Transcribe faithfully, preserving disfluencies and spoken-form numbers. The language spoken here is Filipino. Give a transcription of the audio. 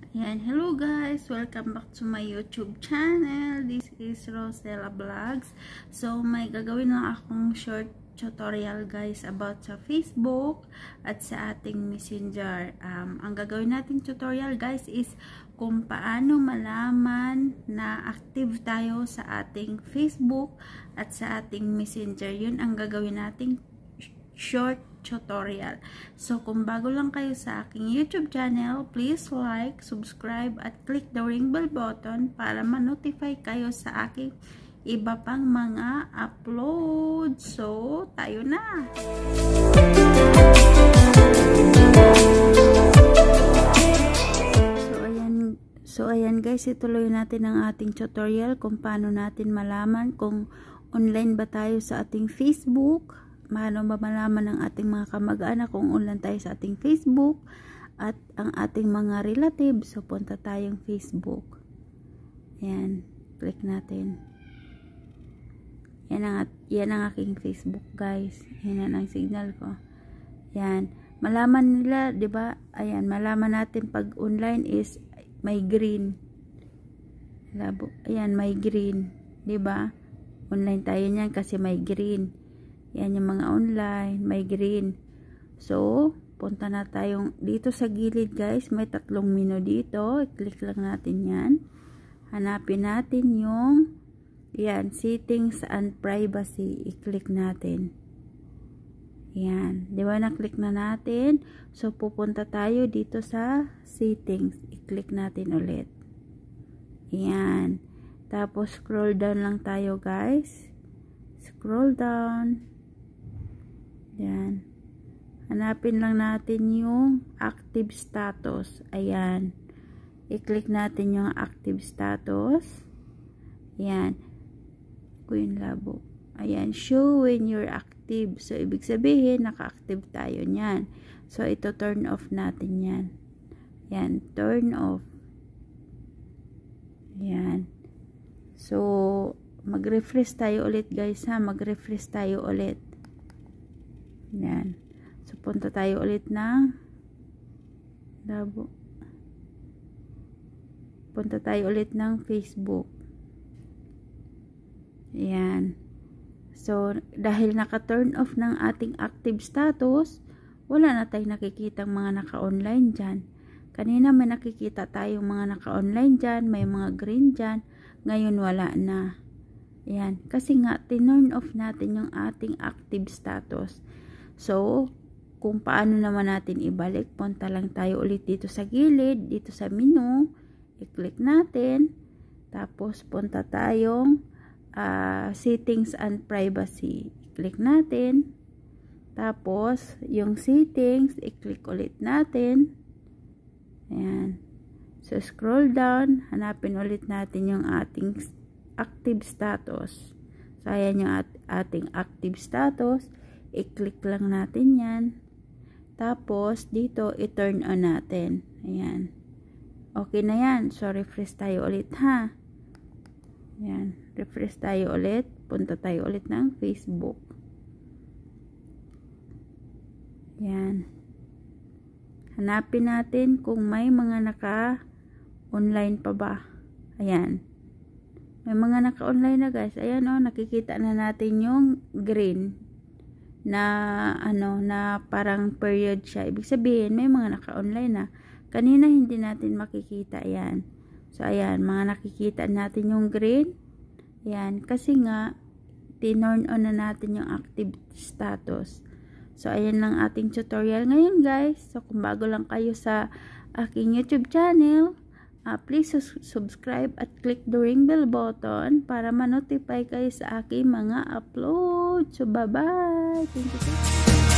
Ayan, hello guys! Welcome back to my YouTube channel. This is Rosella Vlogs. So, may gagawin lang akong short tutorial guys about sa Facebook at sa ating Messenger. Um, ang gagawin nating tutorial guys is kung paano malaman na active tayo sa ating Facebook at sa ating Messenger. Yun ang gagawin nating short tutorial. So, kung bago lang kayo sa aking YouTube channel, please like, subscribe, at click the ring bell button para ma-notify kayo sa aking iba pang mga upload. So, tayo na! So, ayan, so, ayan guys, ituloy natin ang ating tutorial kung paano natin malaman kung online ba tayo sa ating Facebook. Paano ba malaman ng ating mga kamag-anak kung online tayo sa ating Facebook at ang ating mga relatives. So, punta tayong Facebook. Ayan. Click natin. Yan ang, yan ang aking Facebook, guys. Yan ang signal ko. Ayan. Malaman nila, di ba? Ayan. Malaman natin pag online is may green. Labo. Ayan, may green. Di ba? Online tayo niyan kasi may green. Yan yung mga online, may green. So, punta na tayong dito sa gilid guys, may tatlong menu dito. I-click lang natin yan. Hanapin natin yung yan, settings and privacy. I-click natin. Yan. Di ba na-click na natin? So, pupunta tayo dito sa settings. I-click natin ulit. Yan. Tapos, scroll down lang tayo guys. Scroll down. Yan. Hanapin lang natin yung active status. Ayan. I-click natin yung active status. Ayan. Queen Labo. Ayan. Show when you're active. So, ibig sabihin, naka-active tayo niyan. So, ito turn off natin yan. Ayan. Turn off. Ayan. So, mag-refresh tayo ulit guys ha. Mag-refresh tayo ulit. Yan. So, punta tayo ulit ng Labo. Punta tayo ulit ng Facebook. Yan. So, dahil naka-turn off ng ating active status, wala na tayong nakikitang mga naka-online dyan. Kanina may nakikita tayong mga naka-online dyan, may mga green dyan. Ngayon wala na. Yan. Kasi nga, tinurn off natin yung ating active status. So, kung paano naman natin ibalik, punta lang tayo ulit dito sa gilid, dito sa menu, i-click natin, tapos punta tayong uh, settings and privacy, i-click natin, tapos yung settings, i-click ulit natin, ayan, so scroll down, hanapin ulit natin yung ating active status, so ayan yung at ating active status, i-click lang natin yan. Tapos, dito, i-turn on natin. Ayan. Okay na yan. So, refresh tayo ulit, ha? Ayan. Refresh tayo ulit. Punta tayo ulit ng Facebook. Ayan. Hanapin natin kung may mga naka-online pa ba. Ayan. May mga naka-online na, guys. Ayan, o. Oh, nakikita na natin yung green na ano na parang period siya. Ibig sabihin may mga naka-online na. Kanina hindi natin makikita yan. So ayan, mga nakikita natin yung green. Ayan, kasi nga tinurn on na natin yung active status. So ayan lang ating tutorial ngayon guys. So kung bago lang kayo sa aking YouTube channel, Uh, please subscribe at click the ring bell button para ma-notify kayo sa aking mga upload. So, bye-bye! Thank you.